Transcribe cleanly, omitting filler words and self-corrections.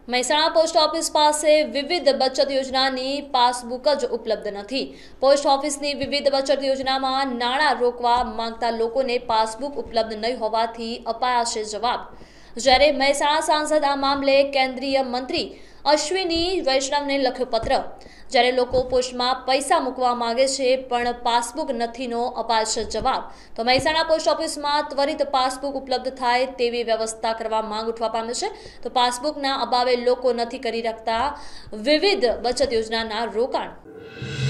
Mehsana post office પાસે વિવિધ બચત યોજનાની પાસબુક જ ઉપલબ્ધ નથી। પોસ્ટ ઓફિસની વિવિધ બચત યોજનામાં નાણાં રોકવા માંગતા લોકોને પાસબુક ઉપલબ્ધ નહીં હોવાથી અપાયા છે જવાબ। જ્યારે મહેસાણા સાંસદ આ મામલે કેન્દ્રીય મંત્રી અશ્વિની વૈષ્ણવને લખ્યો પત્ર। જ્યારે લોકો પોસ્ટમાં પૈસા મૂકવા માંગે છે પણ પાસબુક નથીનો અપાય છે જવાબ। તો મહેસાણા પોસ્ટ ઓફિસમાં ત્વરિત પાસબુક ઉપલબ્ધ થાય તેવી વ્યવસ્થા કરવા માંગ ઉઠવા પામી છે। તો પાસબુકના અભાવે લોકો નથી કરી શકતા વિવિધ બચત યોજનાના રોકાણ।